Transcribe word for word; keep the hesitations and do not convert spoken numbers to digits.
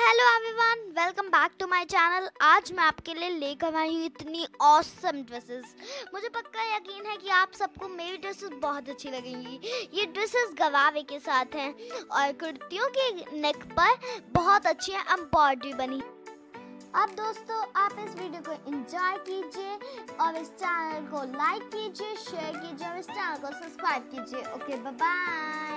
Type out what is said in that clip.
Hello everyone, welcome back to my channel. आज मैं आपके लिए लेकर आई हूँ इतनी ऑसम ड्रेसेस। मुझे पक्का यकीन है कि आप सबको मेरी ड्रेसेस बहुत अच्छी लगेंगी। ये ड्रेसेस गवावे के साथ हैं और कुर्तियों के नेक पर बहुत अच्छी एम्ब्रॉयडरी बनी। अब दोस्तों, आप इस वीडियो को एंजॉय कीजिए और इस चैनल को लाइक कीजिए, शेयर कीजिए और इस चैनल को सब्सक्राइब कीजिए। Okay, bye bye.